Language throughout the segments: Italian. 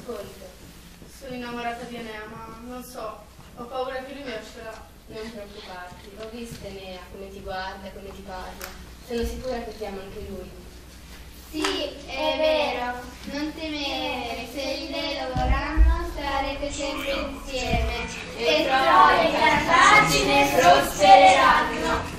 ascolta. Sono innamorata di Enea, ma non so, ho paura che lui mi lascerà. Non preoccuparti, l'ho vista Enea, come ti guarda, come ti parla. Sono sicura che ti ama anche lui. Sì, è vero, non temere, se il vero vorranno starete sempre insieme e Troia e Cartagine prospereranno.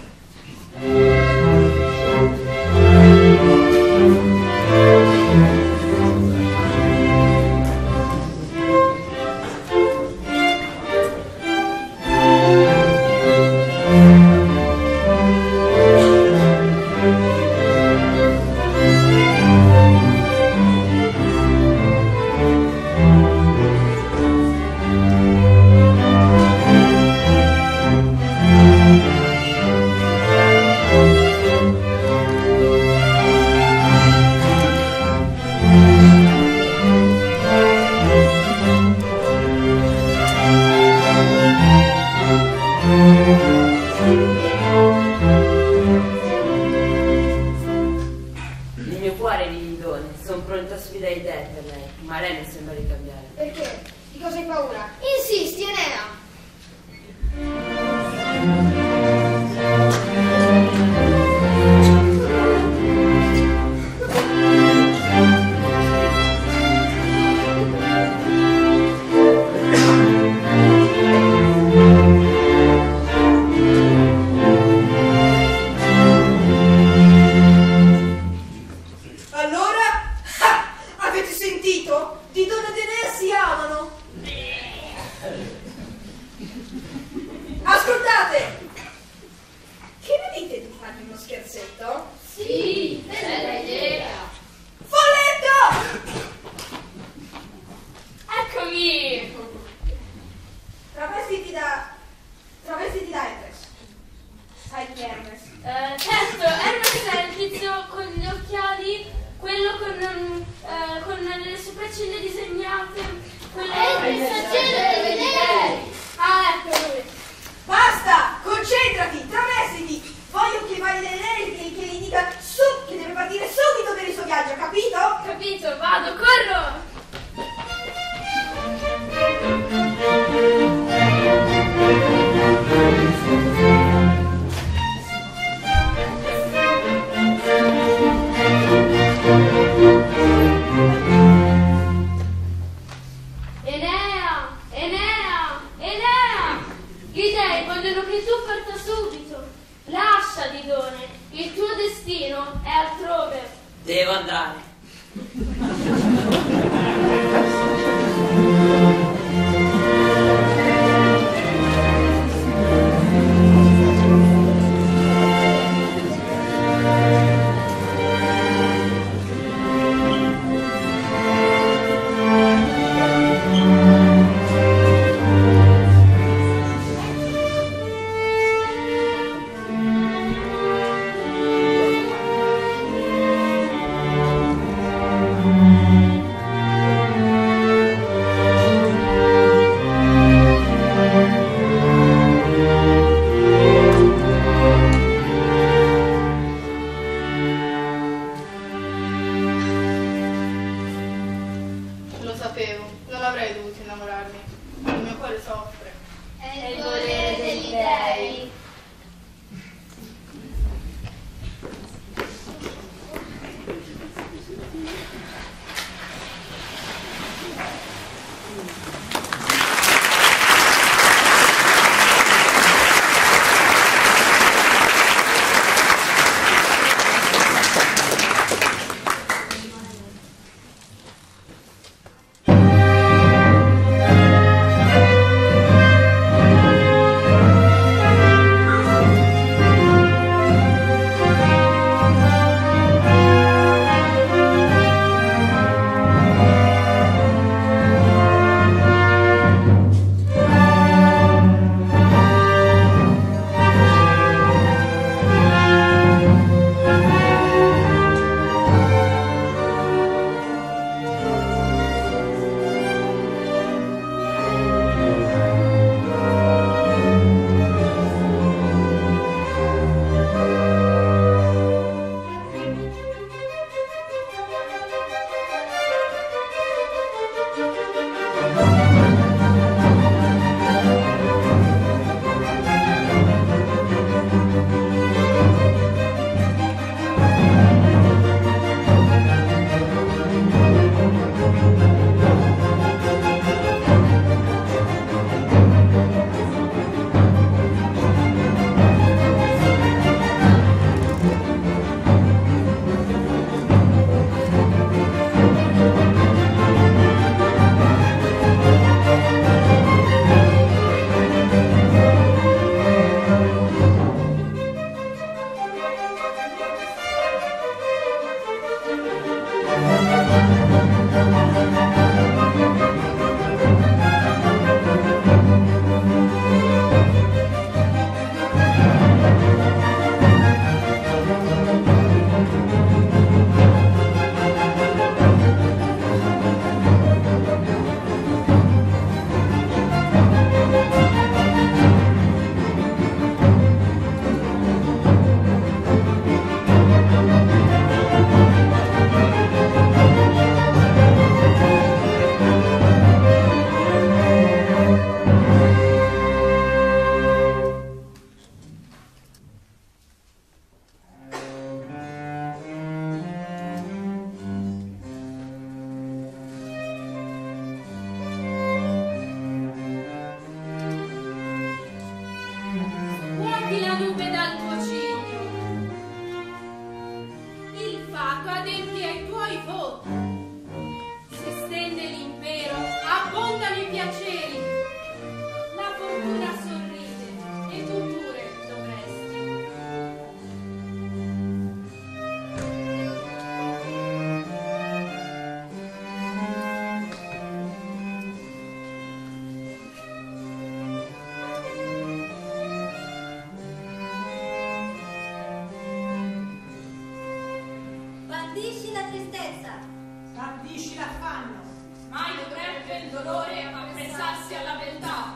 Ardisci l'affanno. Mai dovrebbe il dolore apprezzarsi alla beltà.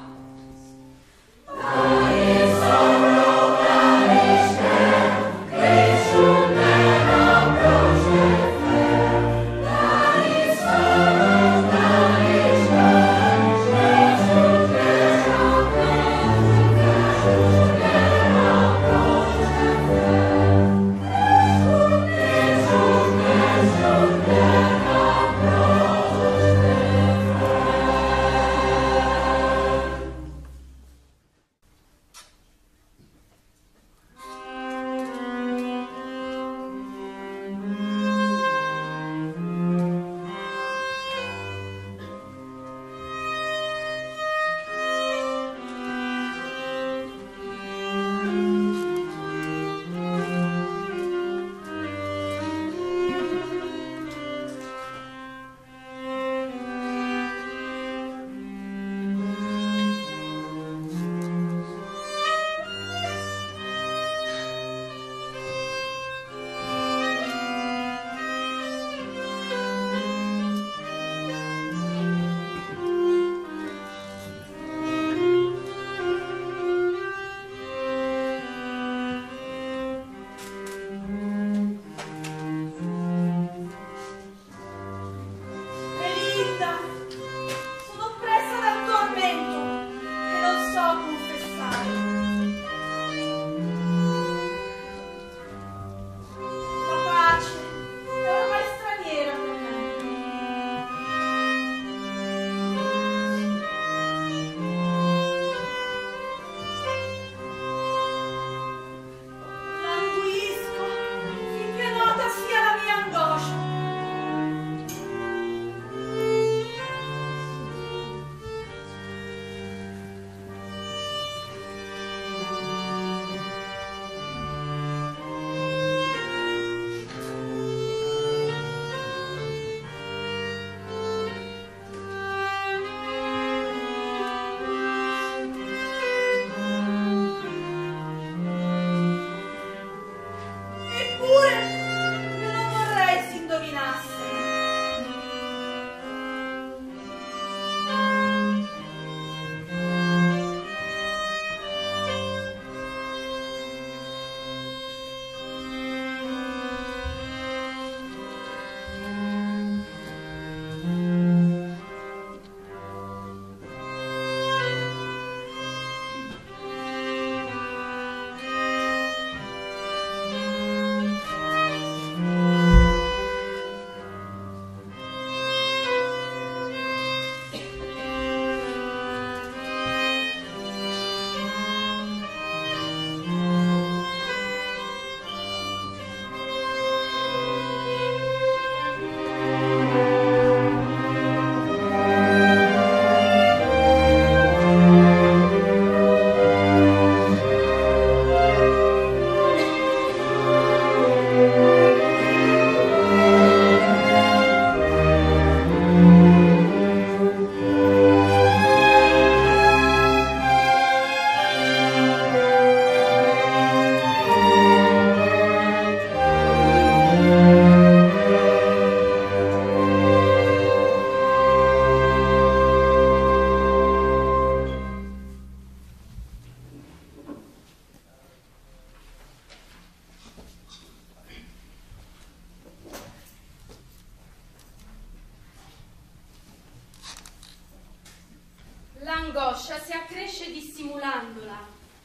L'angoscia si accresce dissimulandola.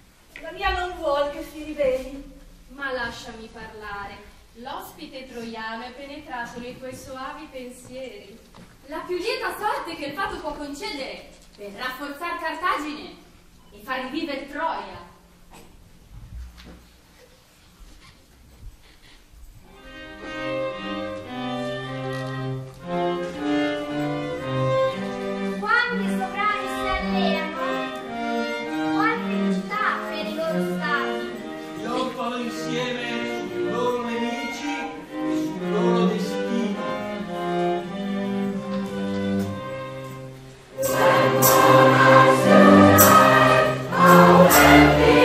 La mia non vuol che si riveli. Ma lasciami parlare. L'ospite troiano è penetrato nei tuoi soavi pensieri. La più lieta sorte che il fato può concedere per rafforzare Cartagine e far rivivere Troia. Quando i sovrani si alleano, qual felicità per i loro stati. Trionfano insieme sui loro nemici e sul loro destino. When one has to die, how happy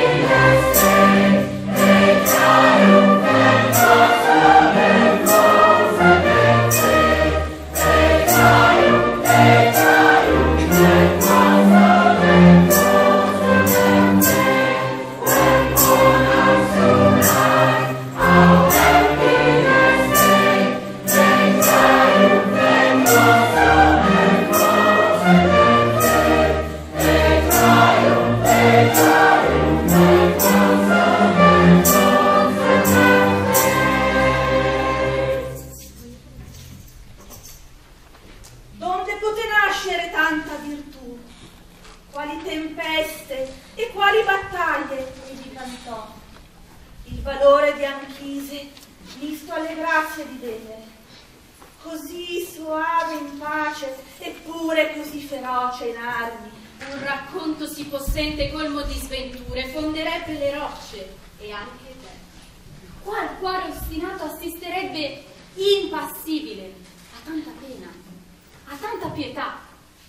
quali tempeste e quali battaglie egli cantò. Il valore di Anchise misto alle grazie di Venere, così soave in pace eppure così feroce in armi. Un racconto sì possente colmo di sventure fonderebbe le rocce e anche te. Qual cuore ostinato assisterebbe impassibile a tanta pena, a tanta pietà?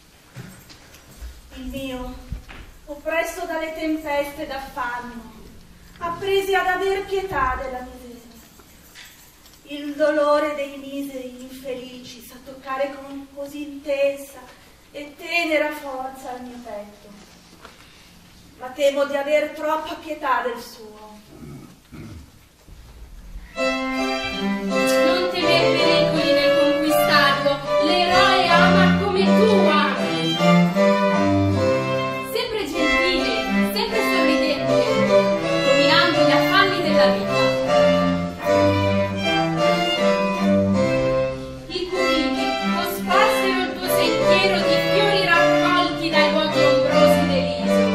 Il mio, oppresso dalle tempeste d'affanno, appresi ad aver pietà della misera. Il dolore dei miseri infelici sa toccare con così intensa e tenera forza al mio petto, ma temo di aver troppa pietà del suo. Non temer pericoli nel conquistarlo, l'eroe ama come tu ami. Sempre gentile, sempre sorridente, dominando gli affanni della vita. I cupidi cosparsero il tuo sentiero di fiori raccolti dai luoghi ombrosi dell'isola.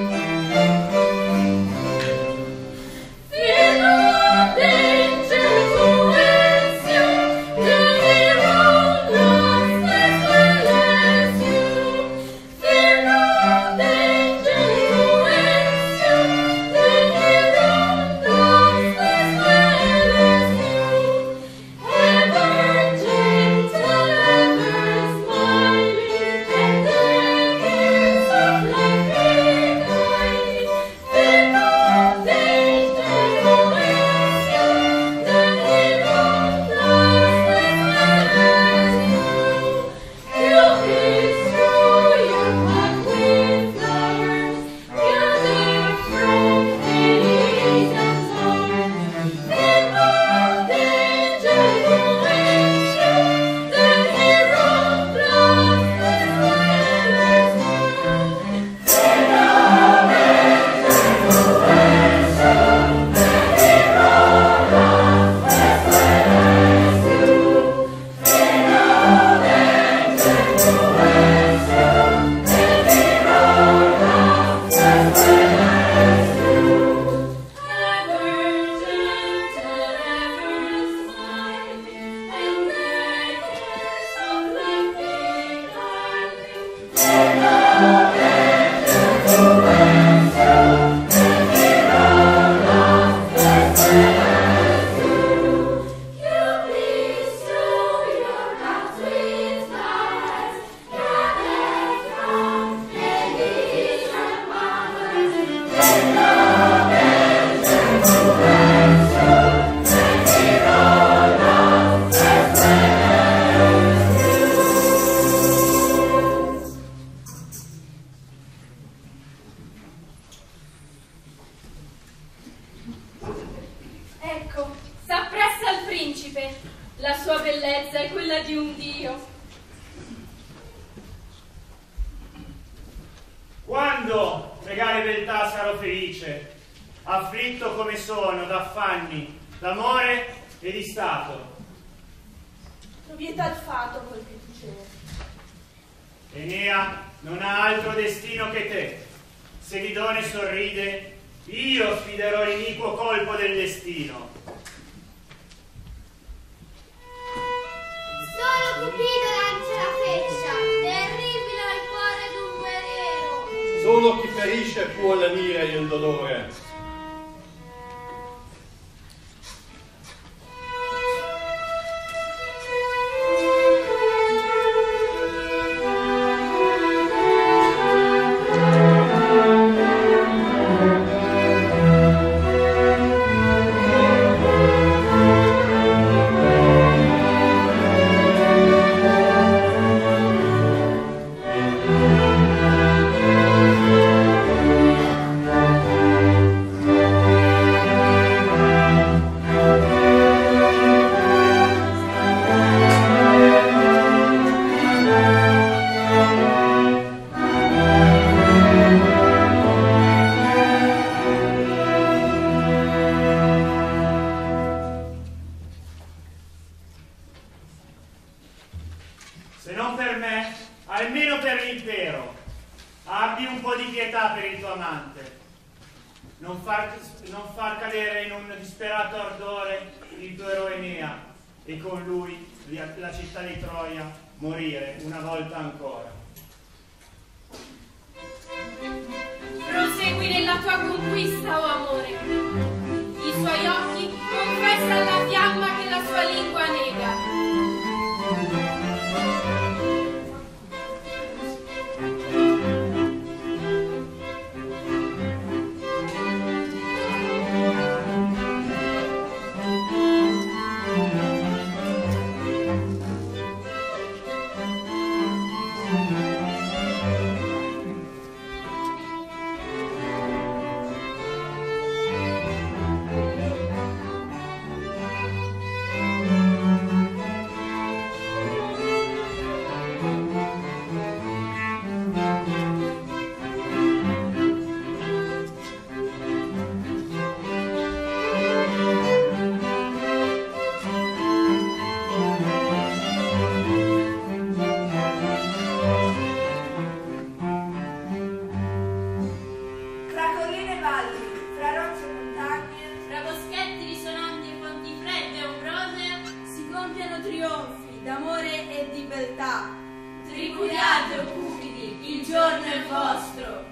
Quando, regale beltà, sarò felice, afflitto come sono d'affanni, d'amore e di stato. Proprietà il fato quel che tu cerchi. Enea non ha altro destino che te. Se Didone sorride, io sfiderò l'iniquo colpo del destino. Solo Cupido lancia la freccia, terribile al cuore d'un guerriero. Solo chi ferisce può lenire il dolore. abbi un po' di pietà per il tuo amante. Non far cadere in un disperato ardore il tuo eroe Enea e con lui la città di Troia morire una volta ancora. Prosegui nella tua conquista, o amore. I suoi occhi confessano la fiamma che la sua lingua nega. Tripudiate, o cupidi, il giorno è vostro.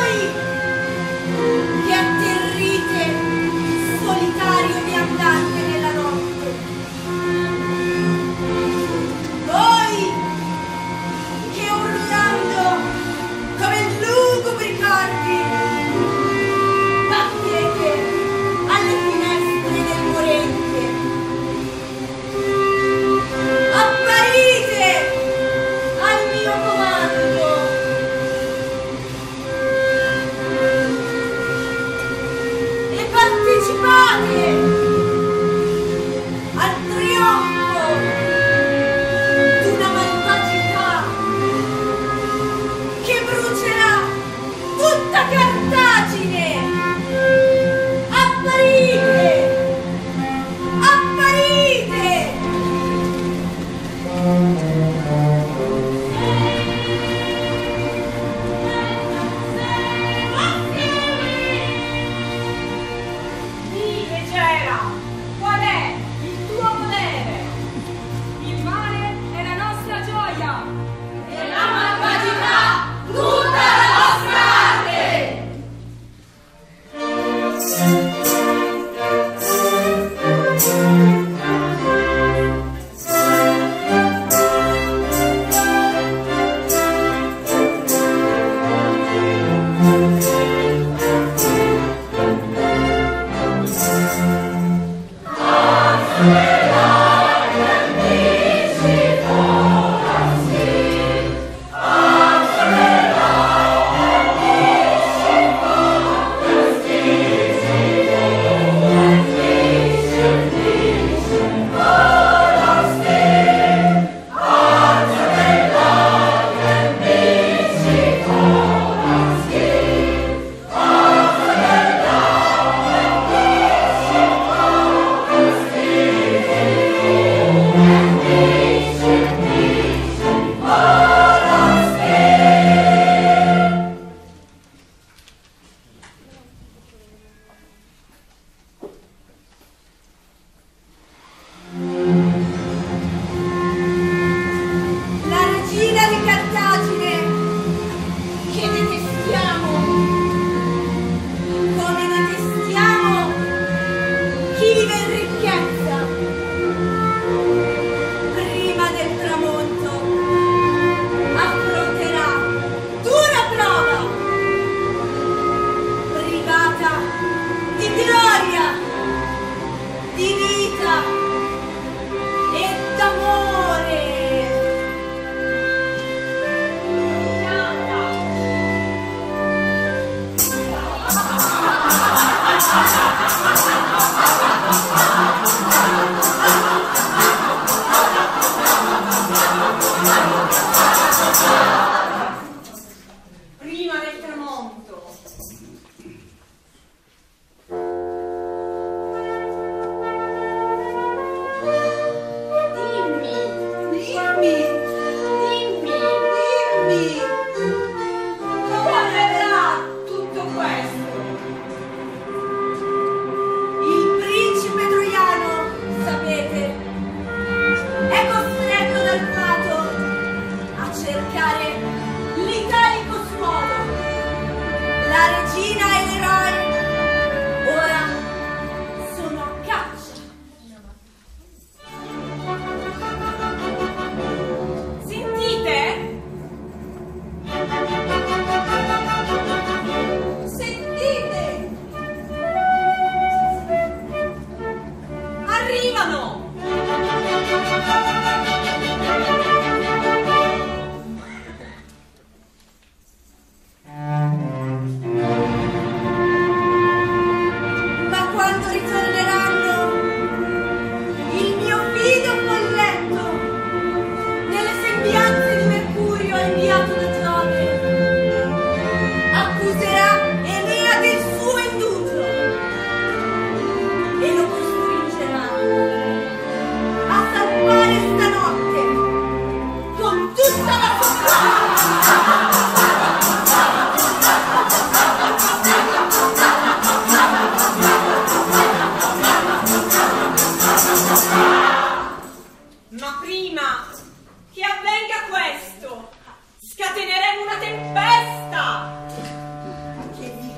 voi che atterrite solitario viandante nella notte, voi che urlando come lugubri cardi battete alle finestre del morente, apparite al mio comando e partecipate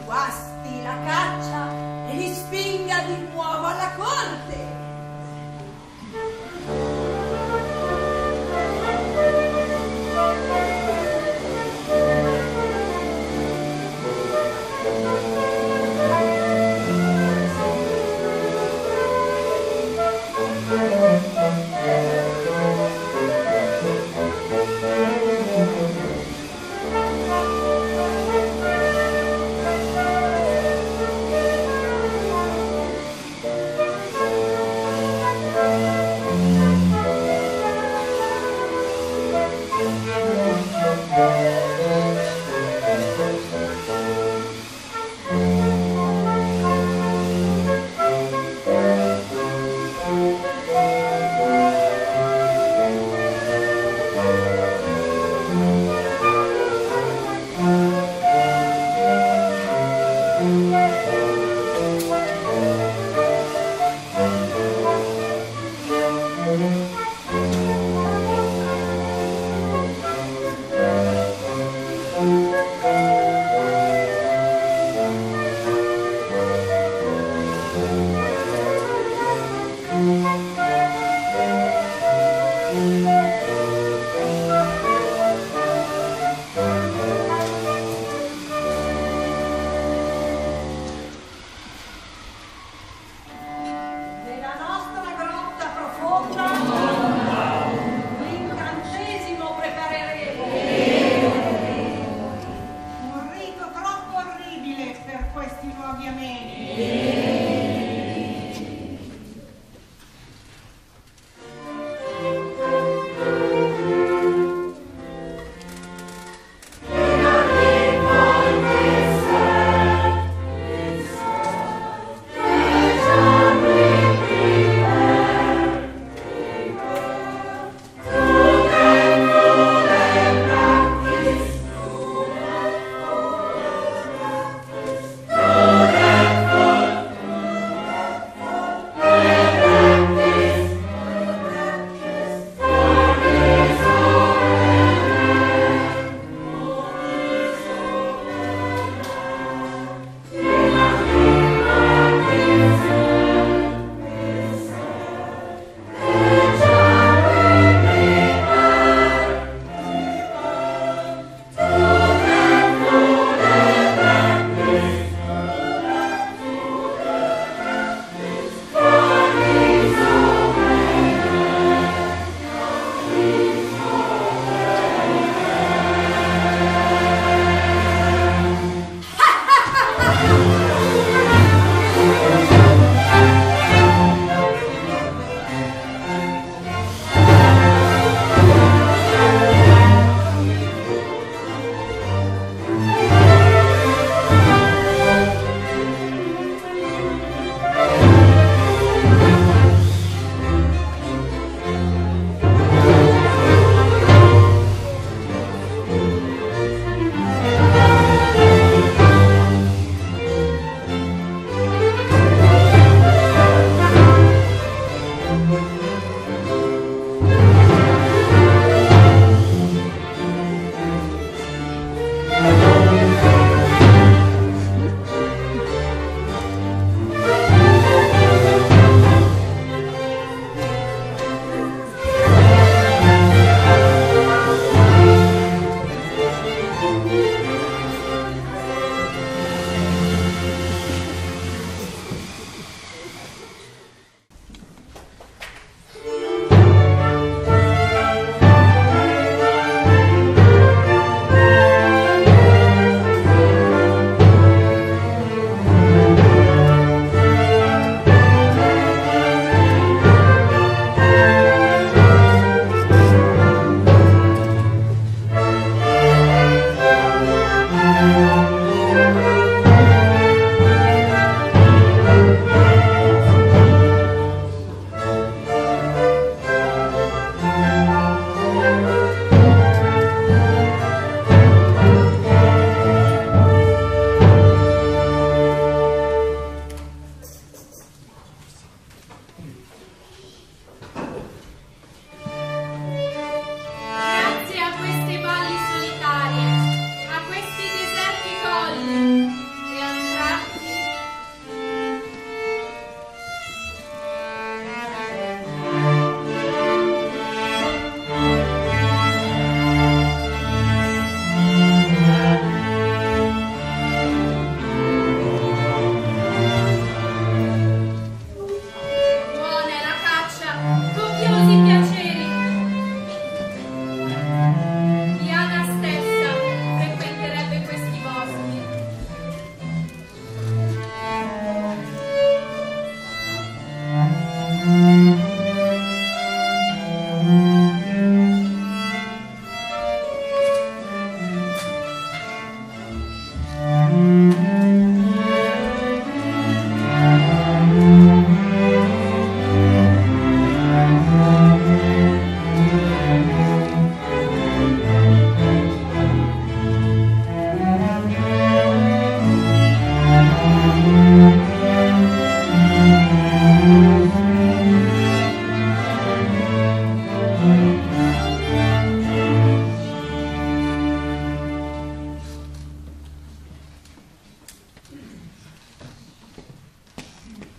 guasti la caccia e li spinga di nuovo alla corte.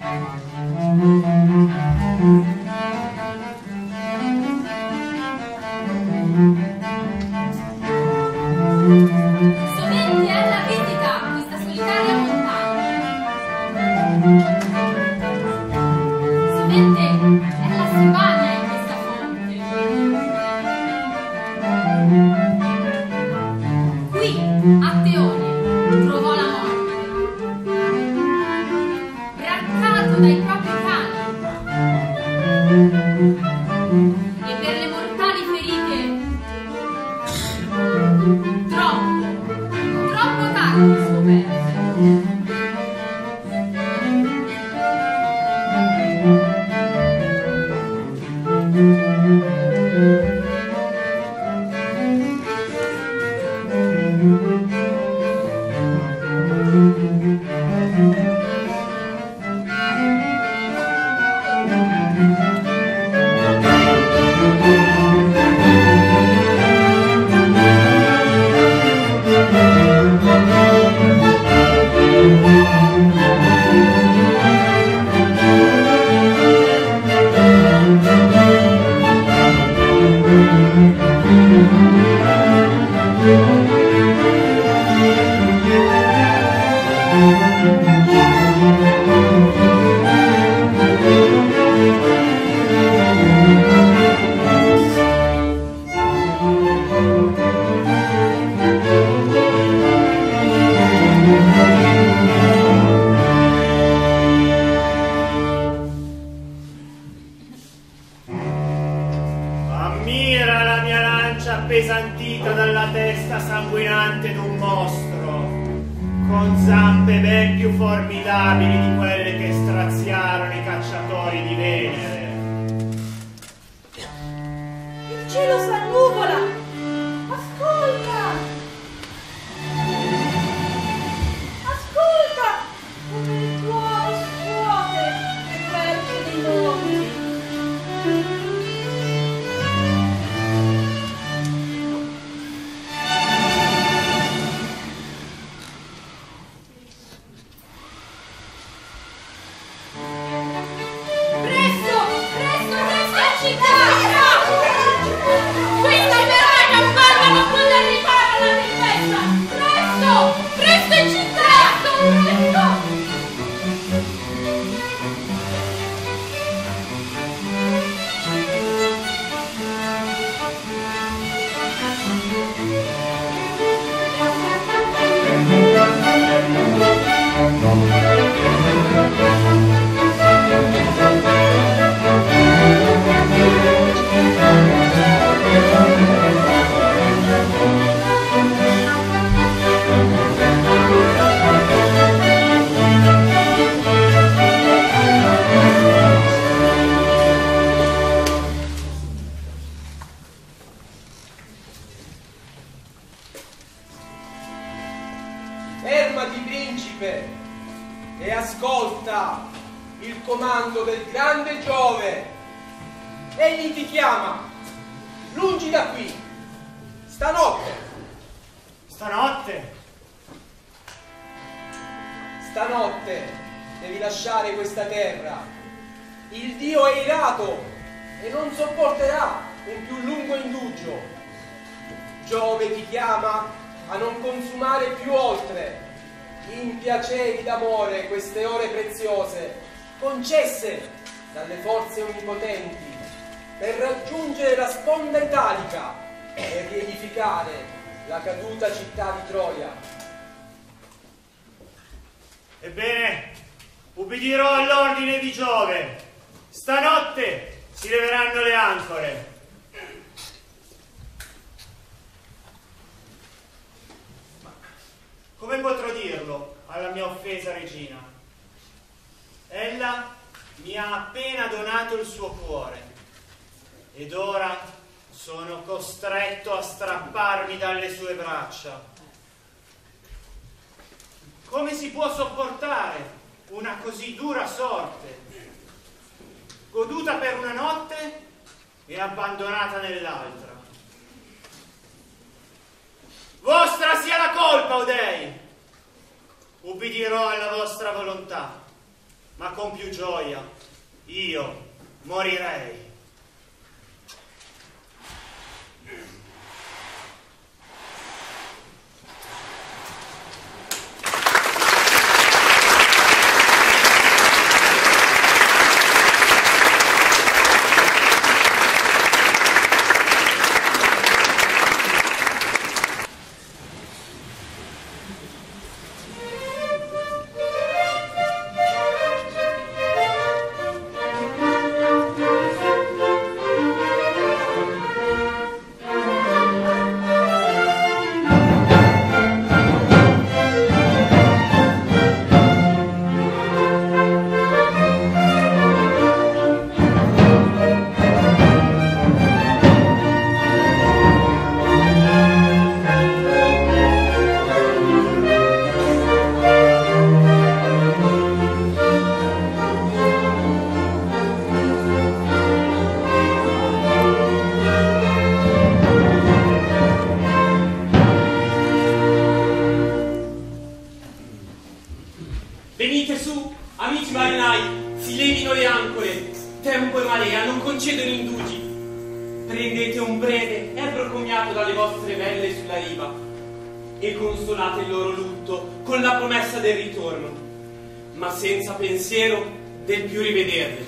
Sovente ella visita questa solitaria montagna. Sovente ella si bagna in questa fonte. Qui, a Teone, trovò la morte, braccato dai propri cani, e per le mortali ferite troppo tardi scoperte. Ammira la mia lancia appesantita dalla testa sanguinante d'un mostro, con zampe ben più formidabili di quelle che straziarono i cacciatori di Venere. Il cielo s'annuvola! Ascolta! Ascolta! Come il tuono scuote le querce dei monti. Presto! Presto! Presto in città! Questa verrà campana non poter rifare alla tempesta! Presto! Presto in città! Presto! Fermati, principe, e ascolta il comando del grande Giove. Egli ti chiama, lungi da qui, stanotte. Stanotte? Stanotte devi lasciare questa terra. Il Dio è irato e non sopporterà un più lungo indugio. Giove ti chiama a non consumare più oltre in piaceri d'amore queste ore preziose concesse dalle forze onnipotenti per raggiungere la sponda italica e riedificare la caduta città di Troia. Ebbene, ubbidirò all'ordine di Giove. Stanotte si leveranno le ancore. Come potrò dirlo alla mia offesa regina? Ella mi ha appena donato il suo cuore ed ora sono costretto a strapparmi dalle sue braccia. Come si può sopportare una così dura sorte, goduta per una notte e abbandonata nell'altra? Vostra sia la colpa, o dei! Ubbidirò alla vostra volontà. ma con più gioia io morirei. Venite su, amici marinai, si levino le ancore, tempo e marea non concedono indugi. Prendete un breve ebbro commiato dalle vostre velle sulla riva e consolate il loro lutto con la promessa del ritorno, ma senza pensiero del più rivederle.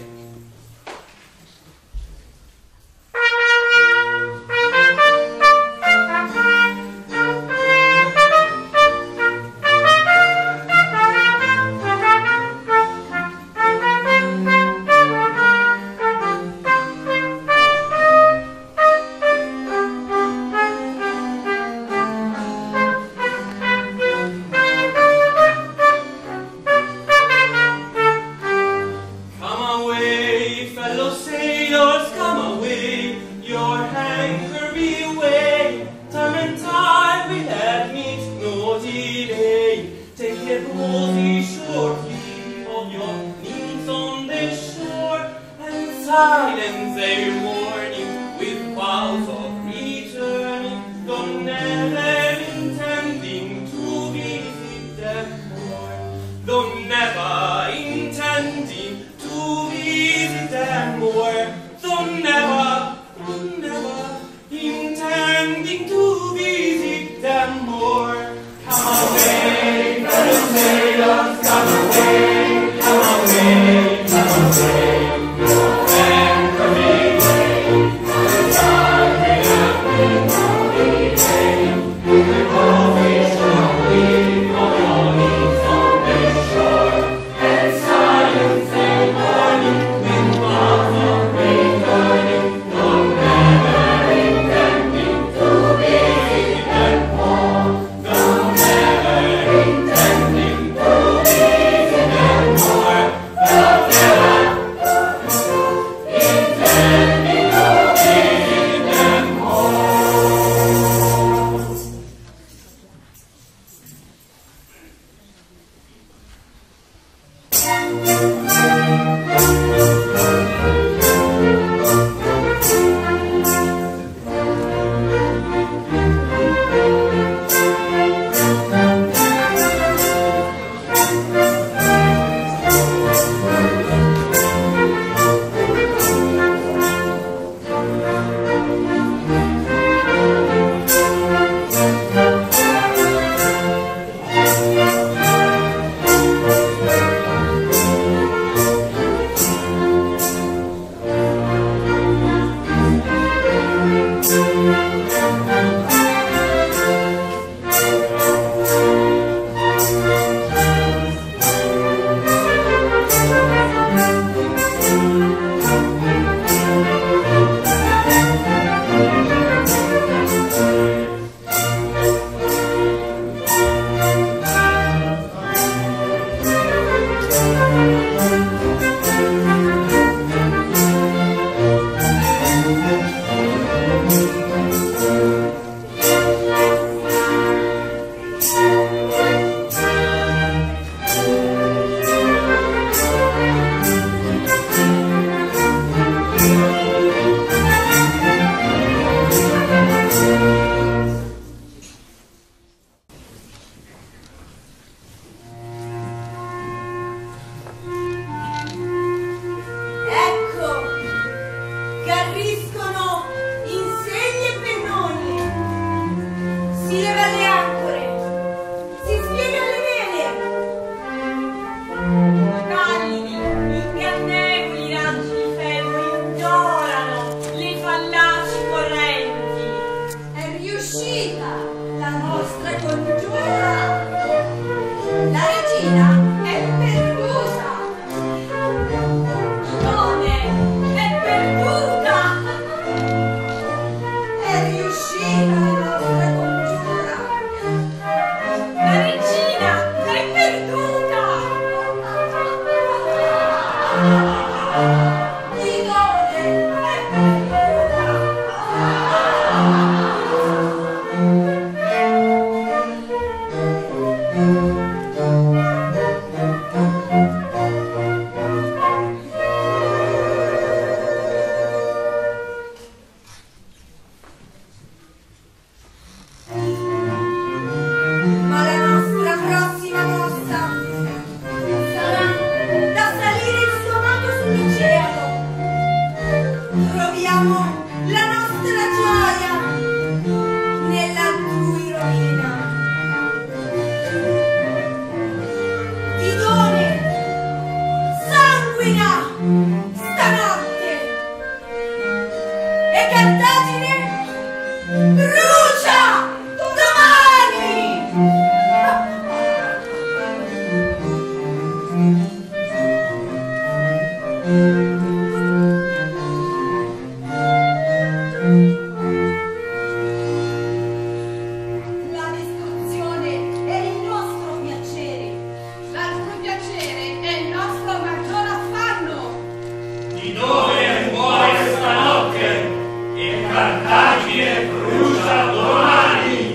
Cartagine brucia domani.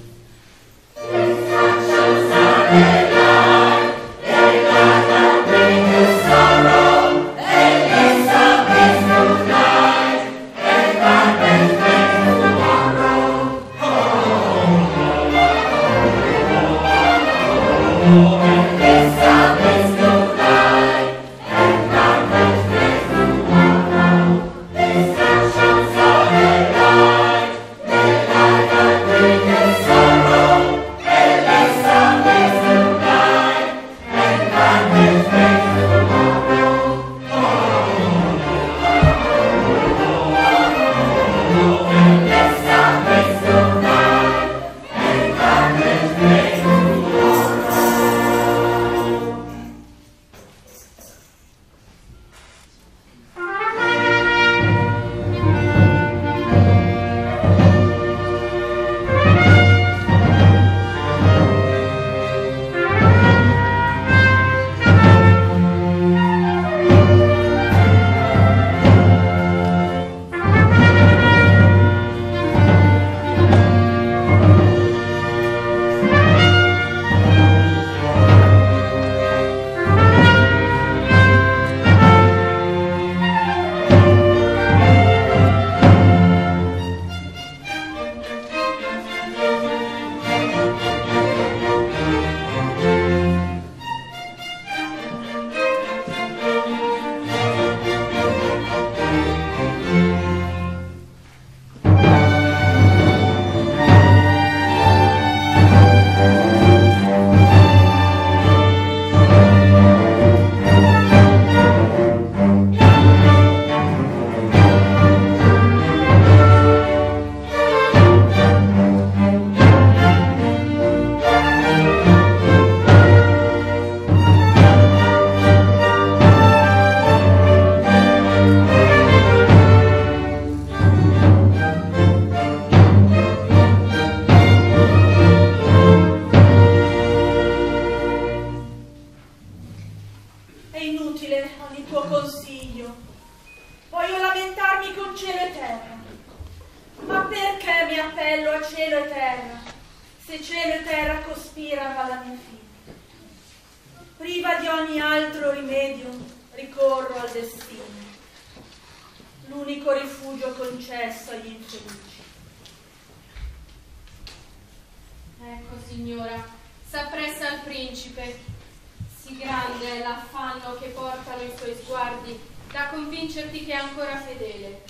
Ecco, signora, s'appressa al principe. Sì grande è l'affanno che portano i suoi sguardi da convincerti che è ancora fedele.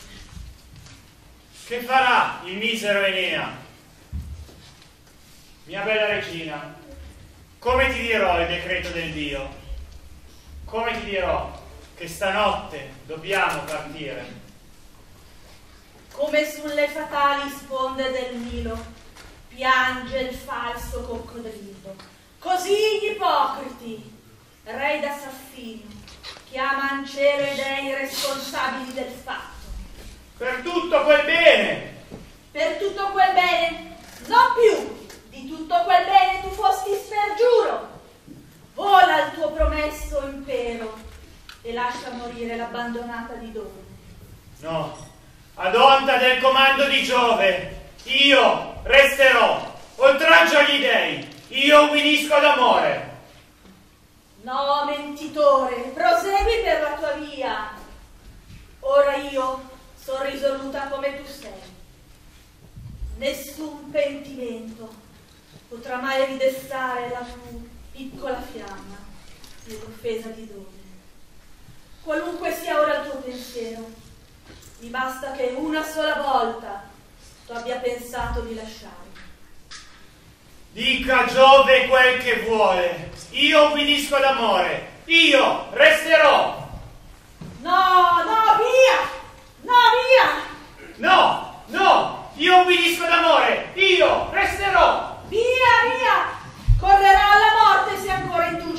Che farà il misero Enea? Mia bella regina, come ti dirò il decreto del Dio? Come ti dirò che stanotte dobbiamo partire? Come sulle fatali sponde del Nilo piange il falso coccodrillo, così gli ipocriti, re da Saffino, chiamano cielo e dei responsabili del fatto. Per tutto quel bene! Per tutto quel bene, non più, di tutto quel bene tu fosti spergiuro. Vola il tuo promesso impero e lascia morire l'abbandonata di Dove. No, ad onta del comando di Giove, io resterò, oltraggio agli dei, io ubbidisco d'amore. No, mentitore, prosegui per la tua via. Ora io sono risoluta come tu sei. Nessun pentimento potrà mai ridestare la tua piccola fiamma nell'offesa di Dove. Qualunque sia ora il tuo pensiero, mi basta che una sola volta tu abbia pensato di lasciarmi. Dica Giove quel che vuole, io ubbidisco d'amore, io resterò. No, no, via! No, via! No, no, io ubbidisco d'amore, io resterò. Via, via! Correrò alla morte se ancora in tu